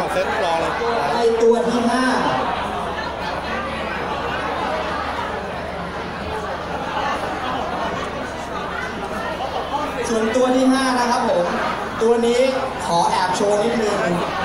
เซตรอเลยในตัวที่5ส่วนตัวที่5นะครับผมตัวนี้ขอแอบโชว์นิดนึง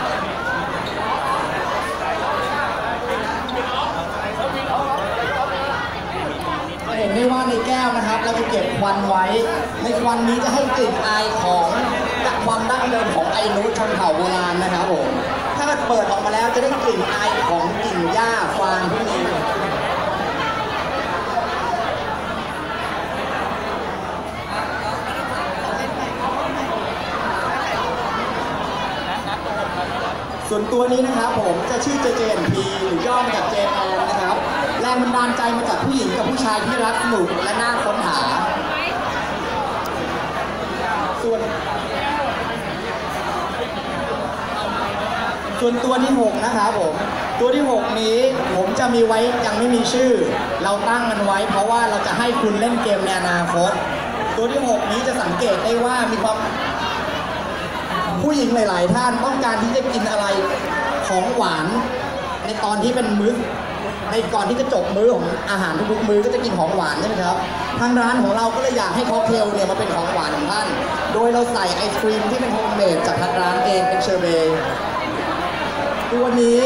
เห็นได้ว่าในแก้วนะครับเราจะเก็บควันไว้ในควันนี้จะให้กลิ่นอายของความดั้งเดิมของไอนุชนเผ่าโบราณนะครับผมถ้าเปิดออกมาแล้วจะได้กลิ่นอายของกิ่งหญ้าฟางพวกนี้ส่วนตัวนี้นะครับผมจะชื่อ JJNP หรือย่อมาจาก JN นะครับแรงบันดาลใจมาจากผู้หญิงกับผู้ชายที่รักสนุกและน่าค้นหาส่วนตัวที่6นะครับผมตัวที่6นี้ผมจะมีไว้ยังไม่มีชื่อเราตั้งมันไว้เพราะว่าเราจะให้คุณเล่นเกมในอนาคตตัวที่6นี้จะสังเกตได้ว่ามีความผู้หญิงหลายๆท่านต้องการที่จะกินอะไรของหวานในตอนที่เป็นมื้อในก่อนที่จะจบมื้อของอาหารทุกๆมื้อก็จะกินของหวานใช่ไหมครับทางร้านของเราก็เลยอยากให้ค็อกเทลเนี่ยมาเป็นของหวานของท่านโดยเราใส่ไอศครีมที่เป็นโฮมเมดจากทางร้านเองเป็นเชอร์เบย์ตัวนี้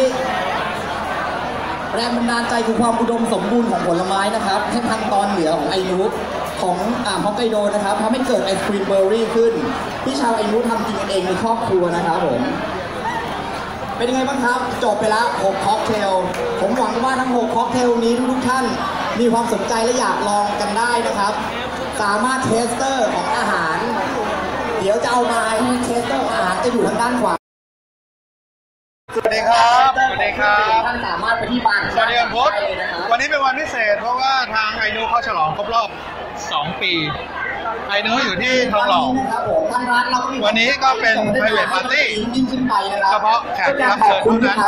แรงบันดาลใจคือความอุดมสมบูรณ์ของผลไม้นะครับให้ทางตอนเหนือของไอนุของฮอกไกโดนะครับทำให้เกิดไอศครีมเบอร์รี่ขึ้นที่ชาวไอนุทำกินกันเองในครอบครัวนะครับผมเป็นยังไงบ้างครับจบไปแล้ว6ค็อกเทลผมหวังว่าทั้ง6ค็อกเทลนี้ทุกท่านมีความสนใจและอยากลองกันได้นะครับสามารถเทสเตอร์ของอาหารเดี๋ยวจะเอามาให้เทสเตอร์ของอาหารจะอยู่ทางด้านขวาสวัสดีครับสวัสดีครับท่านสามารถไปที่บ้านสวัสดีครับผมวันนี้เป็นวันพิเศษเพราะว่าทางไอนูเขาฉลองครบรอบ2 ปีไอนูอยู่ที่ทองหล่อวันนี้ก็เป็น private party เฉพาะแขกรับเชิญเท่านั้น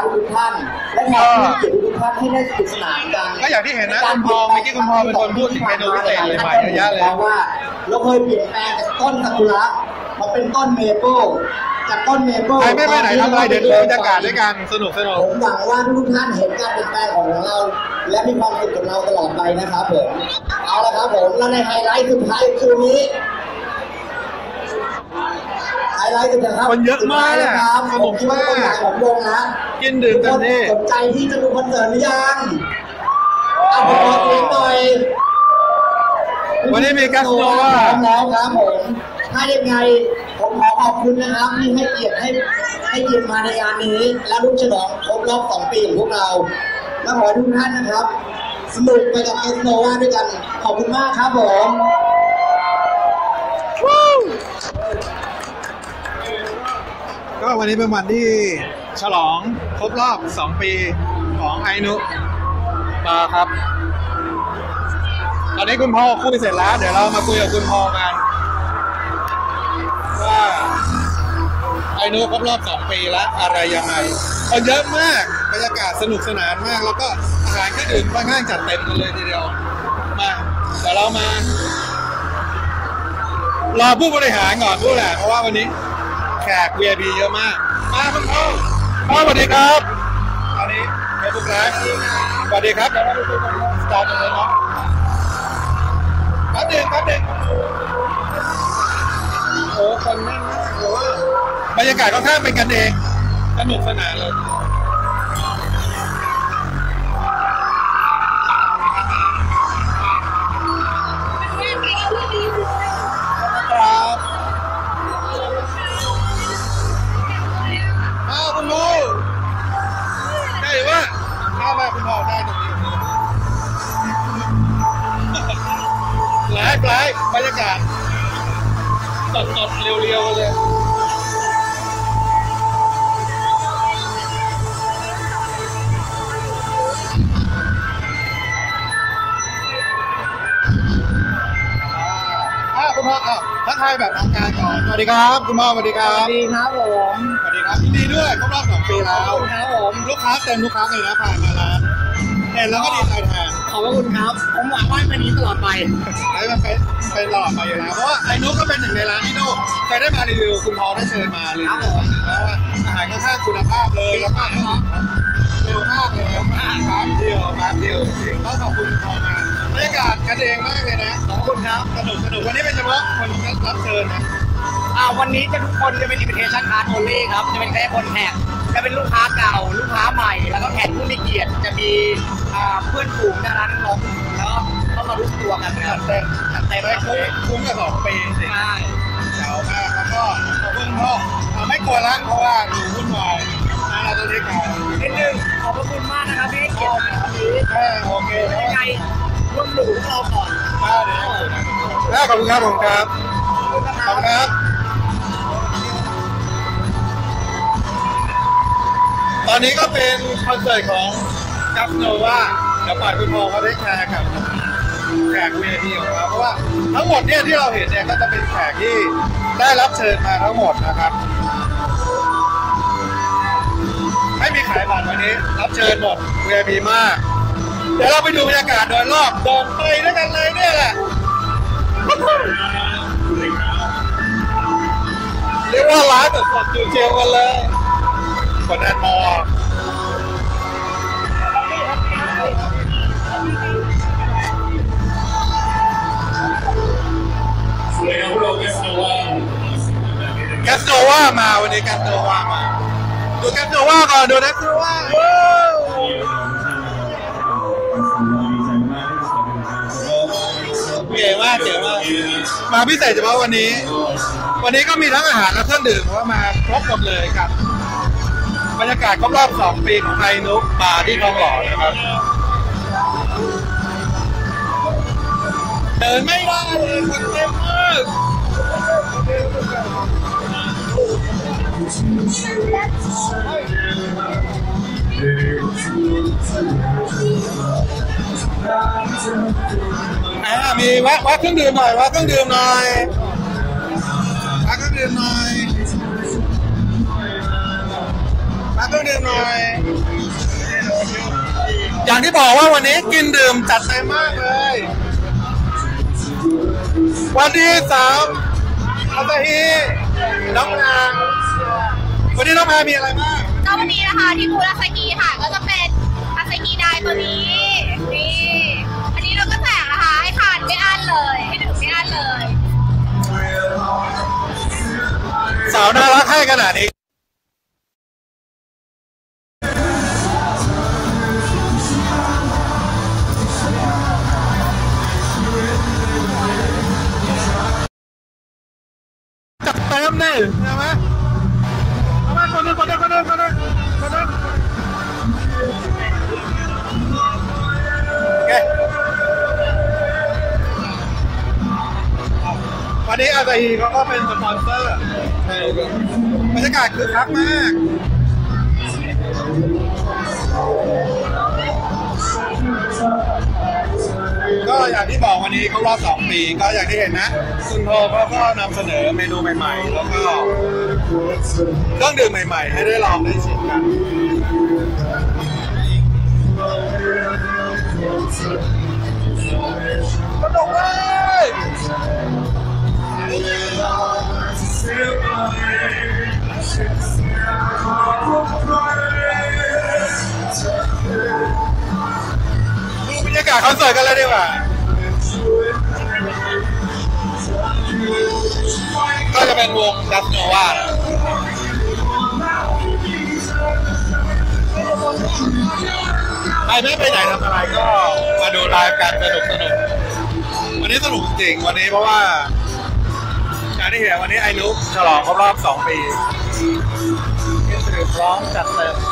ก็อย่างที่เห็นนะคุณพอเมื่อกี้คุณพอเป็นคนพูดถึงเมนูพิเศษใหม่ๆเยอะแยะเลยว่าเราเคยเปลี่ยนแปลงจากต้นซากุระมาเป็นต้นเมเปิลจากต้นเมเปิลไม่ไปไหนทำอะไรเดี๋ยวดูบรรยากาศด้วยกันสนุกผมหวังว่าทุกท่านเห็นการเปลี่ยนแปลงของเราและมีความสุขกับเราตลอดไปนะครับผมเอาละครับผมและในไฮไลท์สุดท้ายคืนนี้ไฮไลท์สุดท้ายครับคนเยอะมากครับผมคิดว่าคนไหนของวงนะกินดื่มกันนี่สนใจที่จะดูคอนเสิร์ตหรือยังเอาไปขอเพลงหน่อยวันนี้มีกัสโนว่าแล้วครับผมถ้ายังไงผมขอขอบคุณนะครับที่ให้เกียรติมาในงานนี้และร่วมฉลองครบรอบ2 ปีของพวกเราและขอทุกท่านนะครับสนุกไปกับกัสโนว่าด้วยกันขอบคุณมากครับผมก็วันนี้เป็นวันที่ฉลองครบรอบ2 ปีของไอนุมาครับตอนนี้คุณพ่อคุยเสร็จแล้วเดี๋ยวเรามาคุยกับคุณพ่อกันว่าไอนุครบรอบ2 ปีแล้วอะไรยังไงคนเยอะมากบรรยากาศสนุกสนานมากแล้วก็อาหารที่อื่นค่อนข้างจัดเต็มกันเลยทีเดียวมาเดี๋ยวเรามารอผู้บริหารก่อนผู้แหละเพราะว่าวันนี้แขก VIP เยอะมากมาคุณพ่อสวัสดีครับตอนนี้เฟซบุ๊กไลฟ์สวัสดีครับแล้วเราไปคุยกันสตาร์ทเลยเนาะแป๊บเดียวโอ้คนแน่นมากเลยว่าบรรยากาศค่อนข้างเป็นกันเองสนุกสนานเลยครับคุณพ่อได้ว่าข้าวมาคุณพ่อได้ตรงนี้ไลฟ์บรรยากาศสดเรียวๆเลยคุณพ่อทักทายแบบทางการก่อนสวัสดีครับคุณพ่อสวัสดีครับสวัสดีครับผมสวัสดีครับยินดีด้วยครบรอบ2 ปีแล้วครับผมลูกค้าเต็มลูกค้าเลยนะผ่านมาแล้วเห็นแล้วก็ดีใจแทนขอบพระคุณครับผมหวังว่าเป็นนี้ตลอดไปไอ้มันเป็นหลอดไปอยู่แล้วเพราะว่าไอ้นุ๊กก็เป็นหนึ่งในร้านที่นุ๊กเคยได้มารีวิวคุณพอได้เชิญมาเลยเพราะว่าอาหารค่อนข้างคุณภาพเลยแล้วก็เร็วมากเลยครับเดียวจริงต้องขอบคุณพอมาบรรยากาศกันเองมากเลยนะขอบคุณครับสนุกวันนี้เป็นเฉพาะคนรับเชิญนะวันนี้จะทุกคนจะเป็น invitation card only ครับจะเป็นแค่คนแขกจะเป็นลูกค้าเก่าลูกค้าใหม่แล้วก็แขกผู้มีเกียรติจะมีเพื่อนฝูงดาราน้องแล้วก็เข้ามารู้ตัวกันจัดเต็มคุ้มกับ2 ปีสิใช่เจ๋งมากแล้วก็ขอบคุณพ่อไม่กลัวละเพราะว่าอยู่วุ่นวายเราต้องเรียกเขานิดนึงขอบคุณมากนะครับที่เกียรติมาวันนี้โอเคยังไงร่วมดูพวกเราก่อนเดี๋ยวขอบคุณครับขอบคุณครับตอนนี้ก็เป็นคอนเสิร์ตของกัฟโนว่าเดี๋ยวปล่อยคุณพอเขาได้แชร์กับแขก VIP ของเราเพราะว่าทั้งหมดเนี่ยที่เราเห็นเนี่ยก็จะเป็นแขกที่ได้รับเชิญมาทั้งหมดนะครับไม่มีขายบัตรวันนี้รับเชิญหมด VIP มากเดี๋ยวเราไปดูบรรยากาศโดยรอบเดินไปด้วยกันเลยเนี่ยแหละเรียกว่าร้านสดๆเจียวๆกันเลยคนแอนมอแกสโนว่ามาวันนี้แกสโนว่ามาดูแกสโนว่าก่อนดูแกสโนว่าเจ๋งมากมาพิเศษเฉพาะวันนี้ก็มีทั้งอาหารและเครื่องดื่มเพราะว่ามาครบหมดเลยครับบรรยากาศครบรอบ 2 ปีของไทยนุ๊กบาร์ที่ทองหล่อนะครับเดินไม่ได้เลยคนเต็มมากมีแวะเครื่องดื่มหน่อยเครื่องดื่มหน่อยอย่างที่บอกว่าวันนี้กินดื่มจัดเต็มมากเลยวันที่3อาซาฮีน้องนางวันนี้น้องแพรมีอะไรบ้างก็วันนี้นะคะที่บูธอาซาฮีค่ะก็จะเป็นอาซาฮีไดตัวนี้นี่อันนี้เราก็แจกนะคะให้ทานไม่อั้นเลยให้ดื่มไม่อั้นเลยสาวน่ารักให้ขนาดนี้จัดเต็มเลยใช่ไหมเอามาคนนึงวันนี้อาซาฮีเขาก็เป็นสปอนเซอร์บรรยากาศคึกคักมากก็อย่างที่บอกวันนี้เขารอบ2 ปีก็อย่างที่เห็นนะคุณโทเขาก็นำเสนอเมนูใหม่ๆแล้วก็เครื่องดื่มใหม่ๆให้ได้ลองได้ชิมกันสนุกเลยดูบรรยากาศคอนเสิร์ตกันเลยดีกว่าก็จะเป็นวงดัสโนวาใครไม่ไปไหนทำอะไรก็มาดูไลฟ์กันสนุกวันนี้สนุกจริงวันนี้เพราะว่าอย่างที่เห็นวันนี้ไอ้นุ๊กฉลองครบรอบ2 ปีที่สื่อพร้อมจัดเต็ม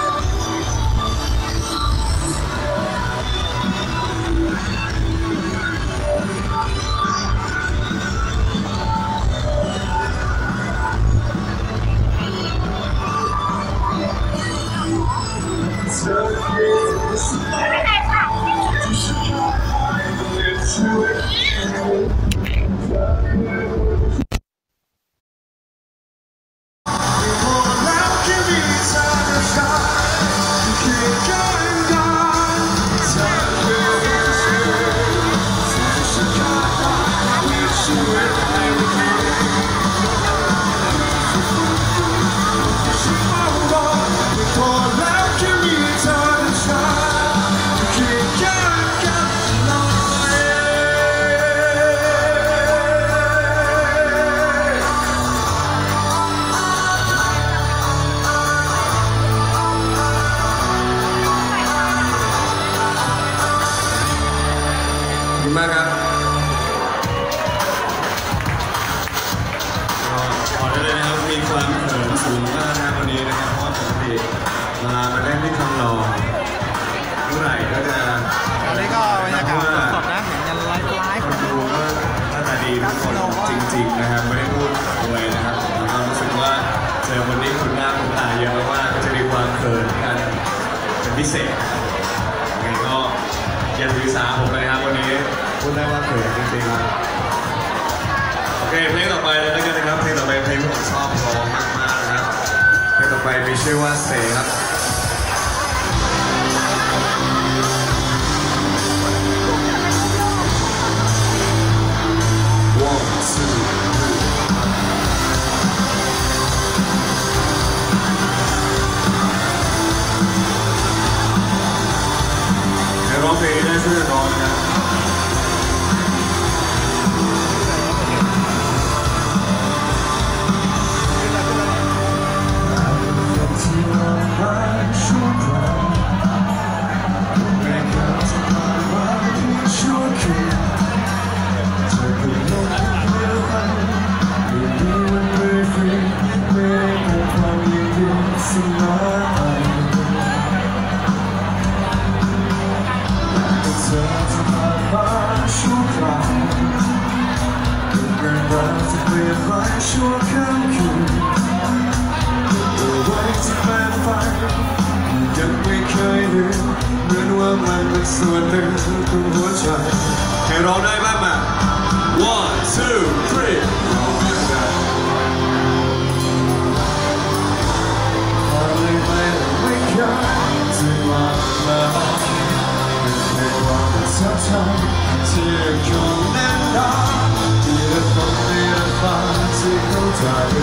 นะครับไม่ได้พูดเลยนะครับผมก็รู้สึกว่าเจอคนนี้คุณหน้าคุณตาเยอะมากก็จะมีความเขินกันเป็นพิเศษยังไงก็อย่าถือสาผมเลยครับวันนี้พูดได้ว่าเขินจริงๆโอเคเพลงต่อไปเลยแล้วกันนะครับเพลงต่อไปเพลงที่ผมชอบร้องมากๆนะครับเพลงต่อไปมีชื่อว่า Stay ครับ ร้องเพลงได้ช่วยร้องนะครับชั่วค่ำคืนไว้ที่แฟนฝันยังไม่เคยลืมเหมือนว่ามันเป็นส่วนหนึ่งของหัวใจให้เราได้บ้างมา one two three พอเลยไม่เคยจะวางมาเป็นแค่ความประทับใจที่ยังคงแน่นหนาที่จะต้องไม่ได้ฟังที่เข้าใจ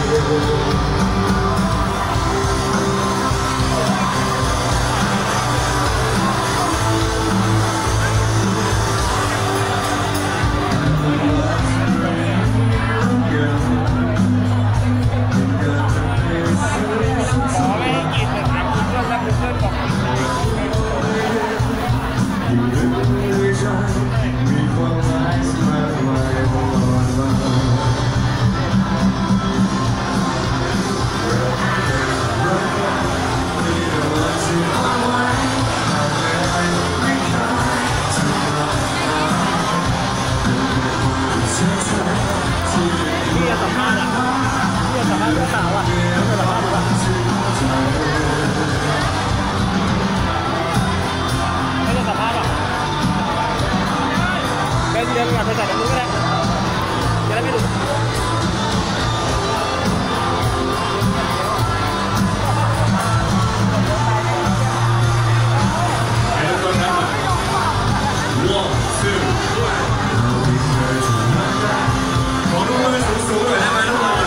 เดินกลับไปจากตรงนู้นก็ได้จะได้ไม่หลุดให้ทุกคนนะone two ขอดูมือสูงๆหน่อยได้ไหมทุกคน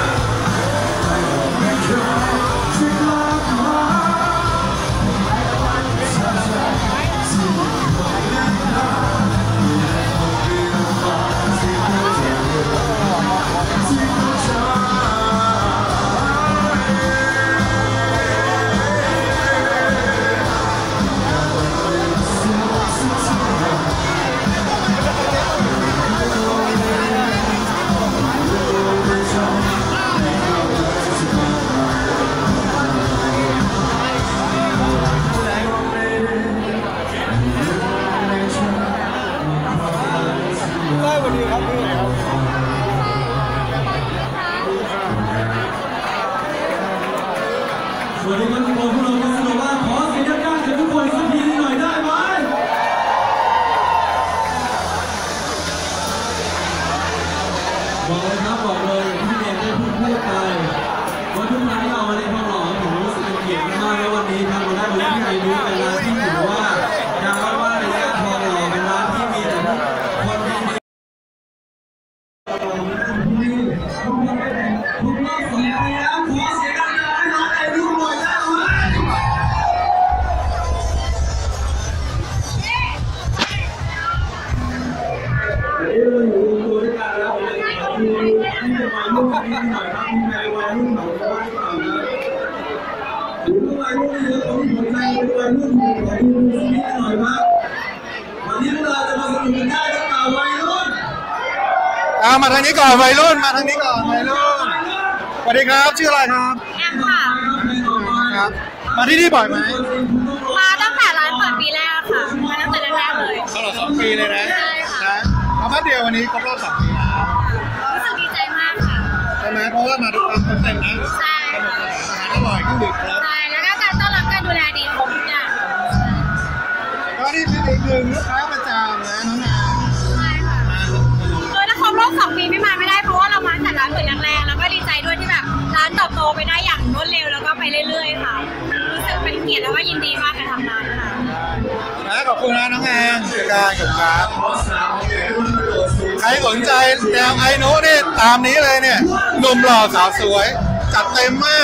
สวัสดีครับทุกคนพวกเราจะสนุกว่าขอเสียงดังๆจากทุกคนสักทีหน่อยได้ไหมบอกเลยครับบอกเลยที่เรียนได้พูดไปว่าทุกครั้งที่เรามาเล่นห้องหลอมผมรู้สึกเป็นเกียรติมากในวันนี้ครับเราได้มาเล่นที่ไอรู้เป็นร้านที่ถือว่าดังมากๆในย่านทองหล่อเป็นร้านที่มีแต่คนดีทุกรอบ2 ปีแล้วขอเสียงดังๆให้น้องไอรู้หน่อยได้ไหมเราอยู่รวมตัวด้วยกันแล้วมีวัยรุ่นนิดหน่อยครับมีวัยรุ่นของบ้านเปล่านะหรือวัยรุ่นเยอะของหัวใจเป็นวัยรุ่นของนิดหน่อยครับวันนี้เราจะมาสนุกกันได้หรือเปล่าวัยรุ่นมาทางนี้ก่อนวัยรุ่นมาทางนี้ก่อนวัยรุ่นสวัสดีครับชื่ออะไรครับแอมค่ะครับมาที่นี่บ่อยไหมมาตั้งแต่ร้านเปิดปีแรกค่ะมาตั้งแต่แรกเลยตลอด2 ปีเลยนะใช่ค่ะมาแป๊บเดียววันนี้ครบรอบ2 ปีแล้วรู้สึกดีใจมากค่ะช่ไหมเพราะว่ามาทุกครั้งคนเต็มนะใช่ค่ะอาหารอร่อยเครื่องดื่มครับใช่แล้วก็การต้อนรับการดูแลดีครบทุกอย่างก็นี่เป็นอีกหนึ่งลูกค้าประจำนะน้องนาใช่ค่ะโดยถ้าครบรอบ2 ปีไม่มาไม่ได้เพราะว่าเรามาแต่ร้านเปิดแรงๆแล้วก็ดีใจด้วยที่แบบร้านเติบโตไปได้อย่างรวดเร็วแล้วก็ไปเรื่อยๆค่ะรู้สึกเป็นเกียรติแล้วก็ยินดีมากกับทำงานค่ะนะขอบคุณนะน้องแอนเจอกันครับใครสนใจแนวไอโน่นี่ตามนี้เลยเนี่ยหนุ่มหล่อสาวสวยจัดเต็มมาก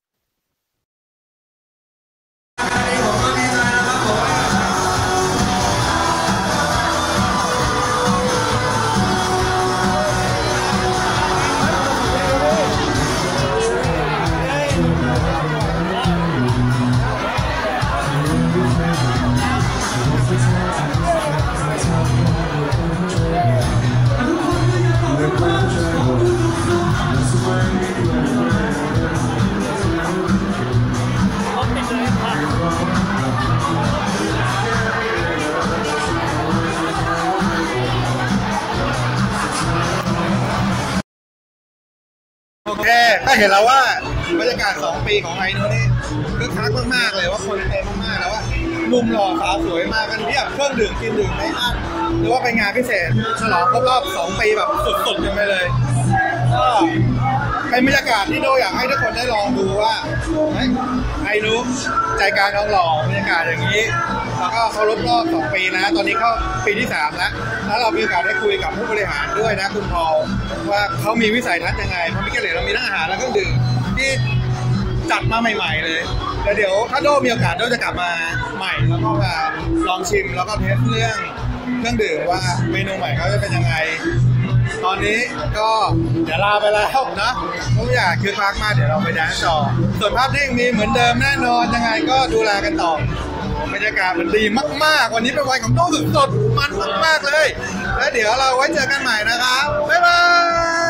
โอเคก็เห็นแล้วว่าบรรยากาศ2 ปีของไอโน่นี่คึกคักมากๆเลยว่าคนเต็มมากๆแล้วว่าหนุ่มหล่อสาวสวยมากันเพียบเครื่องดื่มกินดื่มไม่อั้นหรือว่าไปงานพิเศษฉลองครบรอบ2 ปีแบบสุดๆกันไปเลยก็เป็นบรรยากาศที่โดอยากให้ทุกคนได้ลองดูว่าไอโน่ใจกลางน้องหล่อบรรยากาศอย่างนี้แล้วก็เขารอบ2 ปีนะตอนนี้เข้าปีที่3แล้วเรามีโอกาสได้คุยกับผู้บริหารด้วยนะคุณพอลว่าเขามีวิสัยทัศน์ยังไงเพราะมิเกลเลเรามีทั้งอาหารและเครื่องดื่มที่จัดมาใหม่ๆเลยแล้วเดี๋ยวถ้าโดมีโอกาสโดจะกลับมาใหม่แล้วก็มาลองชิมแล้วก็เทสเรื่องเครื่องดื่มว่าเมนูใหม่เขาจะเป็นยังไงตอนนี้ก็เดี๋ยวลาไปแล้วนะทุกอย่างคือคักมากเดี๋ยวเราไปแดนซ์ต่อส่วนภาพนิ่งมีเหมือนเดิมแน่นอนยังไงก็ดูแลกันต่อบรรยากาศมันดีมากๆวันนี้เป็นวันของโต้สดๆมันมากๆเลยแล้วเดี๋ยวเราไว้เจอกันใหม่นะครับบ๊ายบาย